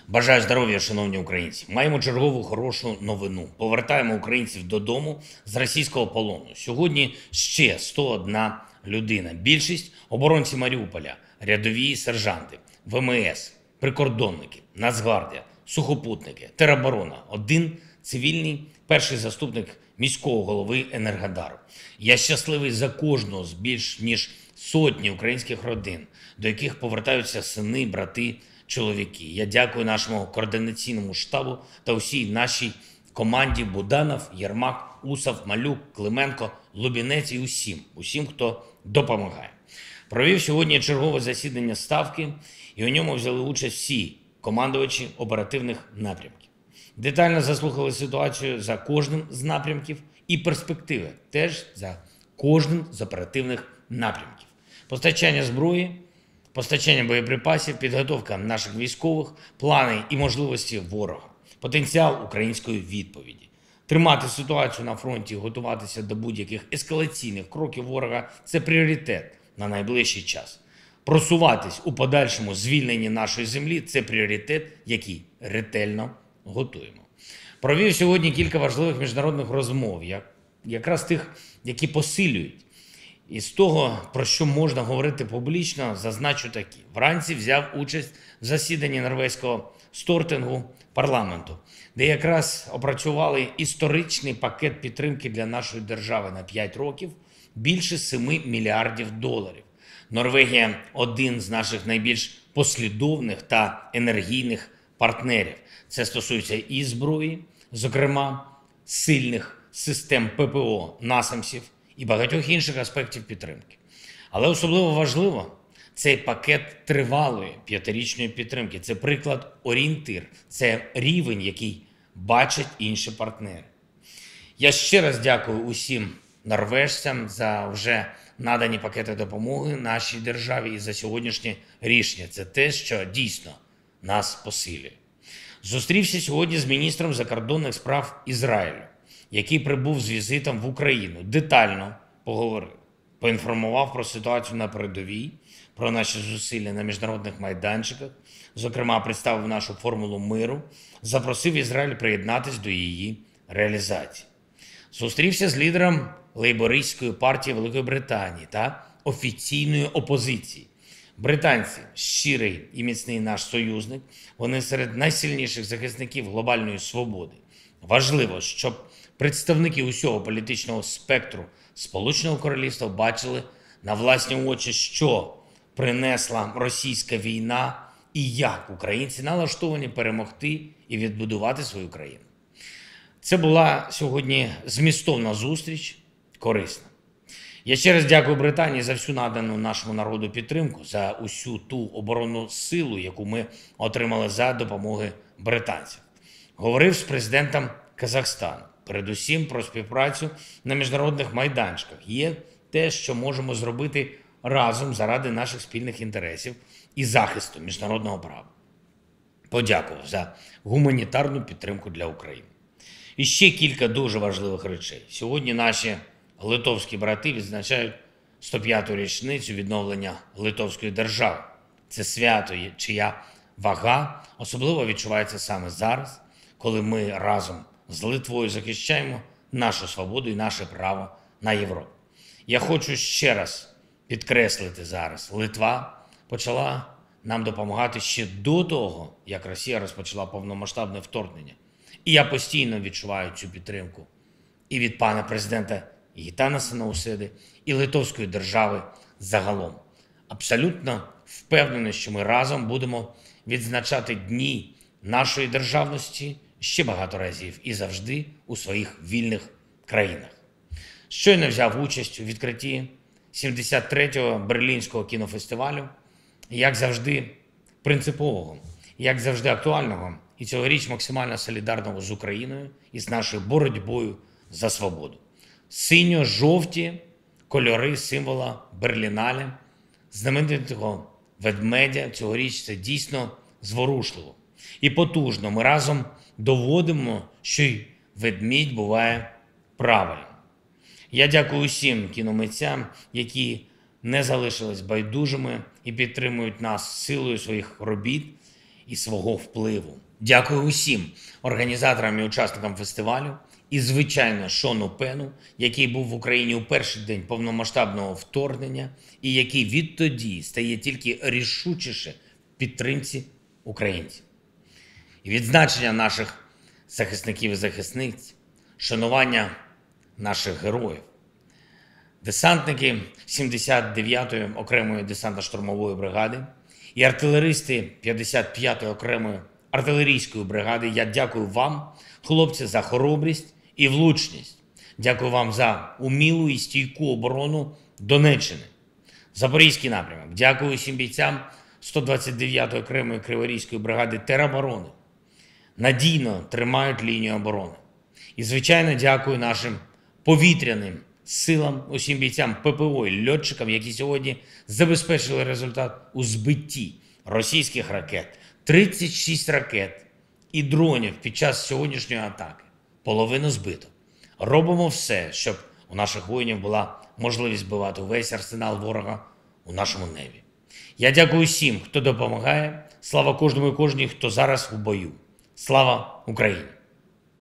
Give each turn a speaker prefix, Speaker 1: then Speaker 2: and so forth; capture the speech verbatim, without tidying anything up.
Speaker 1: Бажаю здоров'я, шановні українці. Маємо чергову хорошу новину. Повертаємо українців додому з російського полону. Сьогодні ще сто одна людина. Більшість – оборонці Маріуполя, рядові сержанти, ВМС, прикордонники, Нацгвардія, сухопутники, тероборона. Один цивільний перший заступник міського голови Енергодару. Я щасливий за кожного з більш ніж сотні українських родин, до яких повертаються сини, брати, чоловіки. Я дякую нашому координаційному штабу та усій нашій команді Буданов, Єрмак, Усов, Малюк, Клименко, Лубінець і усім, усім, хто допомагає. Провів сьогодні чергове засідання Ставки, і у ньому взяли участь всі командувачі оперативних напрямків. Детально заслухали ситуацію за кожним з напрямків і перспективи теж за кожним з оперативних напрямків. Постачання зброї, постачання боєприпасів, підготовка наших військових, плани і можливості ворога, потенціал української відповіді. Тримати ситуацію на фронті і готуватися до будь-яких ескалаційних кроків ворога – це пріоритет на найближчий час. Просуватись у подальшому звільненні нашої землі – це пріоритет, який ретельно готуємо. Провів сьогодні кілька важливих міжнародних розмов, як, якраз тих, які посилюють. І з того, про що можна говорити публічно, зазначу такі. Вранці взяв участь в засіданні норвезького Стортингу парламенту, де якраз опрацювали історичний пакет підтримки для нашої держави на п'ять років, більше семи мільярдів доларів. Норвегія – один з наших найбільш послідовних та енергійних партнерів. Це стосується і зброї, зокрема сильних систем ППО, насамсів, і багатьох інших аспектів підтримки. Але особливо важливо – цей пакет тривалої п'ятирічної підтримки. Це приклад, орієнтир, це рівень, який бачать інші партнери. Я ще раз дякую усім норвежцям за вже надані пакети допомоги нашій державі і за сьогоднішнє рішення. Це те, що дійсно нас посилює. Зустрівся сьогодні з міністром закордонних справ Ізраїлю, який прибув з візитом в Україну, детально поговорив, поінформував про ситуацію на передовій, про наші зусилля на міжнародних майданчиках, зокрема представив нашу формулу миру, запросив Ізраїль приєднатися до її реалізації. Зустрівся з лідером лейбористської партії Великої Британії та офіційної опозиції. Британці – щирий і міцний наш союзник, вони серед найсильніших захисників глобальної свободи. Важливо, щоб представники усього політичного спектру Сполученого Королівства бачили на власні очі, що принесла російська війна і як українці налаштовані перемогти і відбудувати свою країну. Це була сьогодні змістовна зустріч, корисна. Я ще раз дякую Британії за всю надану нашому народу підтримку, за усю ту оборонну силу, яку ми отримали за допомоги британців. Говорив з президентом Казахстану. Передусім про співпрацю на міжнародних майданчиках. Є те, що можемо зробити разом заради наших спільних інтересів і захисту міжнародного права. Подякував за гуманітарну підтримку для України. І ще кілька дуже важливих речей. Сьогодні наші литовські брати відзначають сто п'яту річницю відновлення Литовської держави. Це свято, чия вага особливо відчувається саме зараз, коли ми разом з Литвою захищаємо нашу свободу і наше право на Європу. Я хочу ще раз підкреслити зараз, Литва почала нам допомагати ще до того, як Росія розпочала повномасштабне вторгнення. І я постійно відчуваю цю підтримку і від пана президента Гітанаса Наусєди, і Литовської держави загалом. Абсолютно впевнений, що ми разом будемо відзначати дні нашої державності ще багато разів і завжди у своїх вільних країнах. Щойно взяв участь у відкритті сімдесят третього Берлінського кінофестивалю, як завжди принципового, як завжди актуального і цьогоріч максимально солідарного з Україною і з нашою боротьбою за свободу. Синьо-жовті кольори символа Берлінале, знаменитого ведмедя, цьогоріч це дійсно зворушливо і потужно. Ми разом доводимо, що й ведмідь буває правильним. Я дякую усім кіномитцям, які не залишились байдужими і підтримують нас силою своїх робіт і свого впливу. Дякую усім організаторам і учасникам фестивалю, і, звичайно, Шону Пену, який був в Україні у перший день повномасштабного вторгнення і який відтоді стає тільки рішучіше в підтримці українців. І відзначення наших захисників і захисниць, шанування наших героїв. Десантники сімдесят дев'ятої окремої десантно-штурмової бригади і артилеристи п'ятдесят п'ятої окремої артилерійської бригади. Я дякую вам, хлопці, за хоробрість і влучність. Дякую вам за умілу і стійку оборону Донеччини. Запорізький напрямок. Дякую усім бійцям сто двадцять дев'ятої окремої Криворізької бригади тероборони. Надійно тримають лінію оборони. І, звичайно, дякую нашим повітряним силам, усім бійцям ППО і льотчикам, які сьогодні забезпечили результат у збитті російських ракет. тридцять шість ракет і дронів під час сьогоднішньої атаки. Половину збито. Робимо все, щоб у наших воїнів була можливість збивати весь арсенал ворога у нашому небі. Я дякую всім, хто допомагає. Слава кожному і кожній, хто зараз у бою. Слава Україні!